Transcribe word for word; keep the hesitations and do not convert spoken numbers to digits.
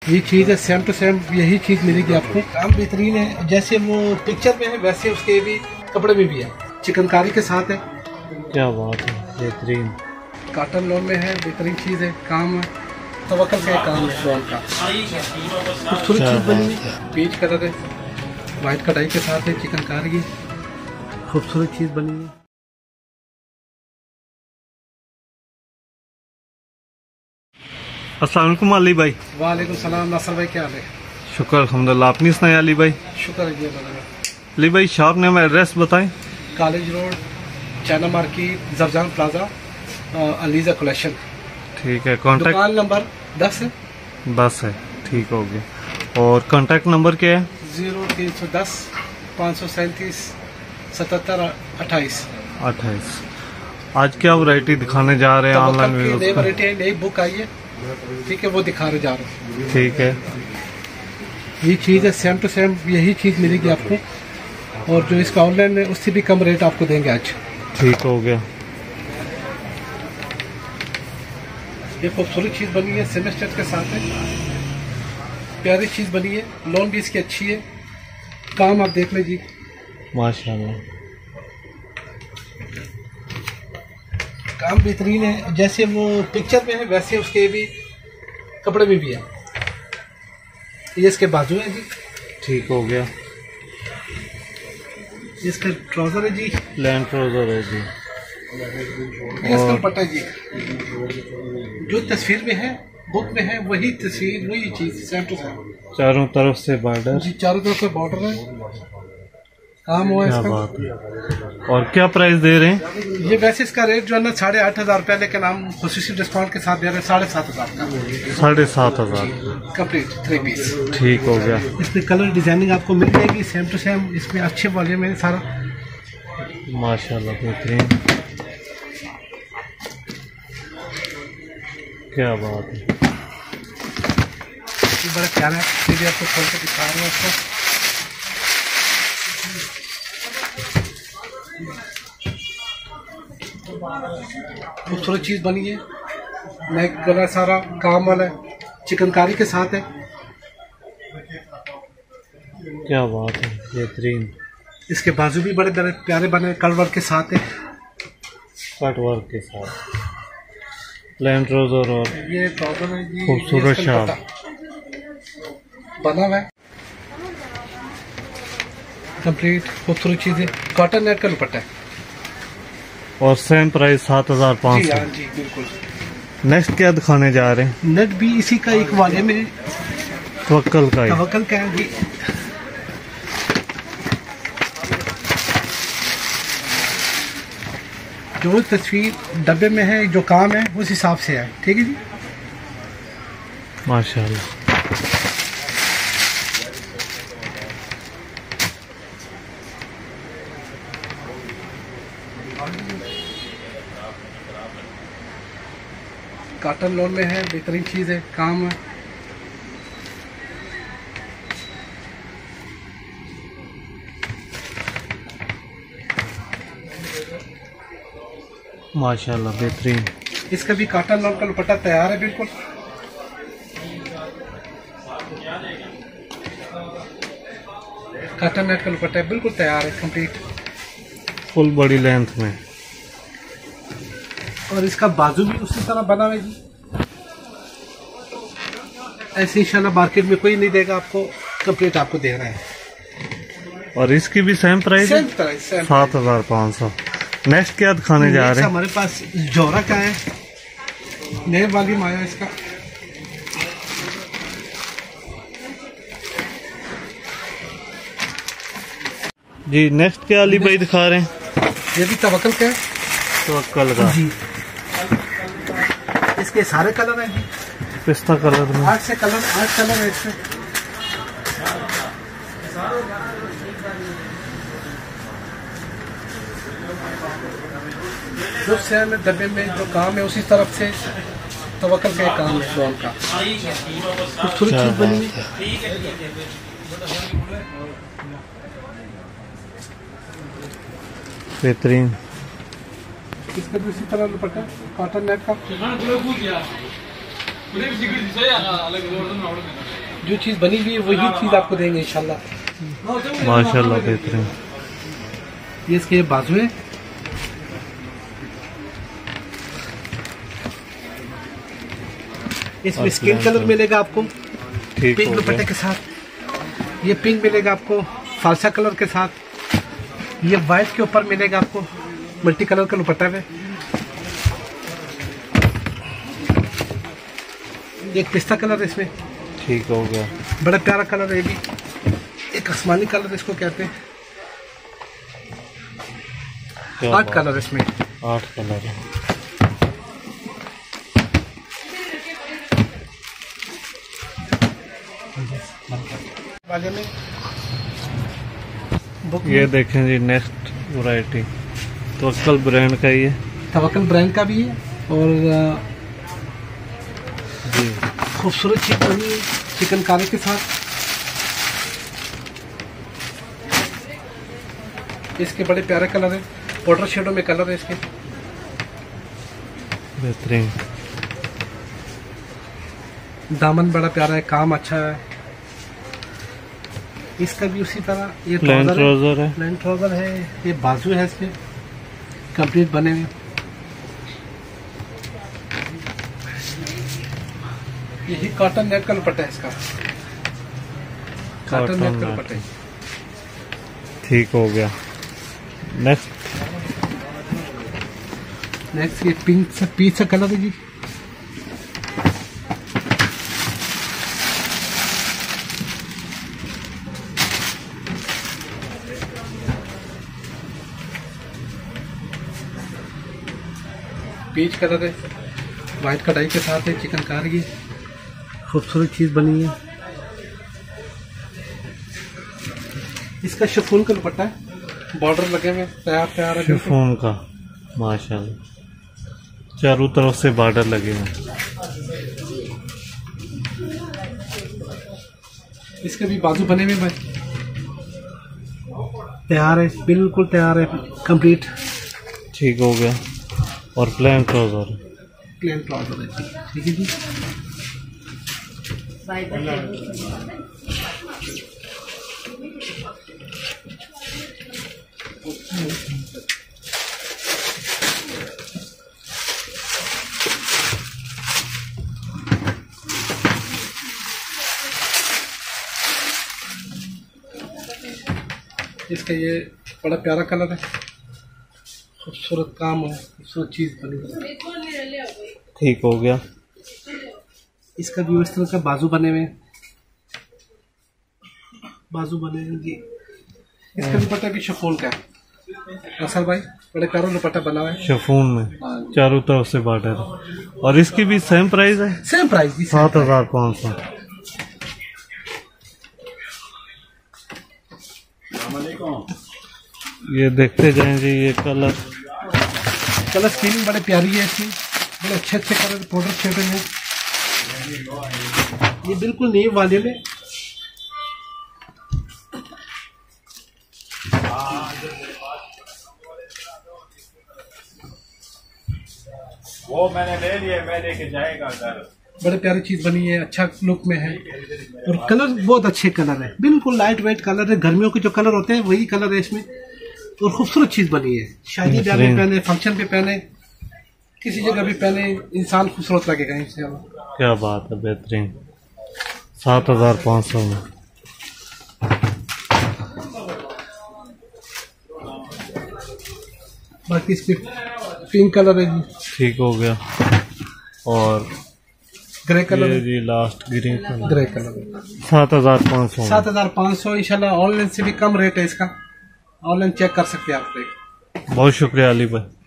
ये चीज़ है same to same, यही चीज़ मिलेगी आपको। काम बेहतरीन है, जैसे वो पिक्चर में है वैसे उसके भी कपड़े में भी है। चिकनकारी के साथ है। क्या बात है, बेहतरीन। कॉटन लॉन में है, बेहतरीन चीज़ है। काम है तवक्कल का काम है लॉन का। खूबसूरत चीज़ बनी है, पीच कलर है, वाइट कढ़ाई के साथ है। चिकनकारी की खूबसूरत चीज़ बनी है। अस्सलाम वालेकुम अली भाई। वालेकुम सलाम नासर भाई, क्या हाल है? शुक्र अल्हम्दुलिल्लाह। अपनी सुनाए अली भाई? शुक्र है जी। अली भाई शॉप नेम एड्रेस बताएं। College road, China market, Jarjan plaza, Aliza collection. ठीक है। कॉन्टैक्ट दुकान नंबर दस है। दस है, ठीक हो गया। और कॉन्टैक्ट नंबर क्या है? जीरो तीन सौ दस पाँच सौ सैंतीस सतहत्तर अट्ठाईस अट्ठाईस। आज क्या वैरायटी दिखाने जा रहे हैं ऑनलाइन में? नई वैरायटी है, नई बुक आई है, ठीक है, वो दिखा रहे जा रहे हैं। ठीक है। ये चीज़ है सेम टू सेम, यही चीज़ मिलेगी आपको। और जो इसका ऑनलाइन है उससे भी कम रेट आपको देंगे आज। ठीक हो गया। ये खूबसूरत चीज़ बनी है, सेमेस्टर के साथ है, प्यारी चीज़ बनी है। लोन भी इसकी अच्छी है। काम आप देख लीजिए माशाल्लाह, काम बेहतरीन है, जैसे वो पिक्चर में है वैसे उसके भी कपड़े में भी है। ये इसके बाजू है जी। ठीक हो गया। ये इसका ट्राउजर है जी, लैंड ट्राउजर है जी। ये इसका दुपट्टा है जी। जो तस्वीर में है बुक में है वही तस्वीर, वही चीज सेम टू सेम। चारों तरफ से बॉर्डर जी, चारों तरफ से बॉर्डर है, काम हुआ है क्या इसका। बात है। और क्या प्राइस दे रहे हैं? ये वैसे इसका रेट जो है ना साढ़े आठ हजार रुपया, लेकिन हम खुशी डिस्काउंट के साथ दे रहे हैं साढ़े सात हजार का। साढ़े सात हजार कंप्लीट थ्री पीस। ठीक हो गया। इसमें कलर डिजाइनिंग आपको मिल जाएगी सेम टू सेम। इसमें अच्छे वाले में सारा माशाल्लाह बेहतरीन, क्या बात है। ये बड़ा प्यारा है, सीधे आपको खोल के दिखा रहे हैं उसको। खूबसूरत चीज़ बनी है, नेक गला सारा काम वाला है, चिकनकारी के साथ है। क्या बात है, बेहतरीन। इसके बाजू भी बड़े बड़े प्यारे बने, कट वर्क के साथ है। कट वर्क के साथ लैंड ट्राउजर और ये ट्राउजर है जी, खूबसूरत ये शाल बना हुआ है, कंप्लीट खूबसूरत चीज़ है। कॉटन नेट का दुपट्टा है और सेम प्राइस सात हजार पाँच जी। सौ। हाँ जी बिल्कुल। नेक्स्ट क्या दिखाने जा रहे हैं? नेट भी इसी का एक वाले में तवक्कल का ही। तवक्कल का है जी। जो तस्वीर डब्बे में है, जो काम है उस हिसाब से है, ठीक है जी। माशाल्लाह, कॉटन लॉन में है, बेहतरीन चीज़ है। काम है माशाल्लाह बेहतरीन। इसका भी कॉटन लॉन का दुपट्टा तैयार है बिल्कुल। कॉटन नेट का दुपट्टा है, बिल्कुल तैयार है, कंप्लीट फुल बड़ी लेंथ में। और इसका बाजू भी उसी तरह बना हुआ है जी। ऐसे इंशाल्लाह मार्केट में कोई नहीं देगा आपको, कंप्लीट आपको दे रहा है। और इसकी भी सेम प्राइस है, सेम तरह सेम सात हजार पाँच सौ। नेक्स्ट क्या दिखाने जा रहे हैं? हमारे पास जोरा का है, नए वाली माया इसका। जी नेक्स्ट क्या अली भाई दिखा रहे हैं? ये भी तवक्कल का है। तवक्कल का जी, इसके सारे कलर हैं जी, पिस्ता कलर में। आठ से कलर आठ कलर है इसमें। जो सेम डब्बे में जो काम है उसी तरफ से तवक्कल का काम है लॉन का। खूबसूरत चीज बनी है, बेहतरीन। इसका भी उसी तरह दुपट्टा कॉटन नेट का। जो चीज़ बनी हुई है वही चीज़ आपको देंगे इंशाल्लाह। माशाल्लाह बेहतरीन। ये इसके बाजू है, इसमें स्किन कलर मिलेगा आपको पिंक दुपट्टे के साथ। ये पिंक मिलेगा आपको फालसा कलर के साथ। ये वाइट के ऊपर मिलेगा आपको मल्टी कलर का दुपट्टा है। एक पिस्ता कलर है इसमें। ठीक हो गया। बड़ा प्यारा कलर है ये भी, एक आसमानी कलर इसको कहते हैं। आठ कलर इसमें, आठ कलर है। वाले में ये देखें जी नेक्स्ट वैरायटी तवक्कल ब्रांड का ही है। तवक्कल ब्रांड का भी है और जी खूबसूरत चीज बनी है चिकनकारी के साथ। इसके बड़े प्यारे कलर है, वाटर शेडो में कलर है इसके, बेहतरीन। दामन बड़ा प्यारा है, काम अच्छा है। इसका भी उसी तरह ये प्लेन ट्राउजर है, प्लेन ट्राउजर है। ये बाजू है इसके कंप्लीट बने हुए। यही कॉटन नेट का दुपट्टा है इसका, कॉटन नेट का दुपट्टा है। ठीक हो गया। नेक्स्ट नेक्स्ट ये पिंक से पीच सा कलर है जी। पीच कलर है, वाइट कढ़ाई के साथ है, चिकनकारी है, खूबसूरत चीज बनी है। इसका शिफॉन का दुपट्टा है, बॉर्डर लगे हुए तैयार तैयार है। शिफॉन का माशाल्लाह चारों तरफ से बॉर्डर लगे हैं। इसके भी बाजू बने हुए भाई, तैयार है, बिल्कुल तैयार है, कंप्लीट। ठीक हो गया। और प्लेन ट्राउजर, प्लेन ट्राउजर है जी। ठीक है जी। इसका ये बड़ा प्यारा कलर है, खूबसूरत काम है, खूबसूरत चीज बनी है। ठीक हो गया। इसका भी इस तरह का बाजू बने हुए, बाजू बने हुए जी। इसका दुपट्टा भी शिफॉन का है असल भाई, बड़े प्यारा दुपट्टा बना हुआ है शिफॉन में, चारों तरफ से बॉर्डर। और इसकी भी सेम प्राइस है? सेम प्राइस जी, सात हजार पाँच सौ। ये देखते जाएंगे। ये कलर कलर स्कीम बड़े प्यारी है इसकी, बड़े अच्छे अच्छे कलर पाउडर शेड में। ये बिल्कुल न्यू वाले में वो मैंने ले लिया, मैं लेके जाएगा घर। बड़े प्यारी चीज बनी है, अच्छा लुक में है और कलर बहुत अच्छे कलर है, बिल्कुल लाइट वेट कलर है। गर्मियों के जो कलर होते हैं वही कलर है इसमें और खूबसूरत चीज बनी है। शादी ब्याह में पहने, फंक्शन पे पहने, किसी जगह भी पहने, इंसान खूबसूरत लगेगा इंशाल्लाह। क्या बात है, बेहतरीन। सात हजार पाँच सौ में। बाकी इसकी पिंक कलर है जी। ठीक हो गया। और ग्रे कलर ये है जी last green colour, grey colour सात हजार पाँच सौ। सात हजार पाँच सौ इंशाल्लाह। ऑनलाइन से भी कम रेट है इसका, ऑनलाइन चेक कर सकते हैं आप। बहुत शुक्रिया अली भाई।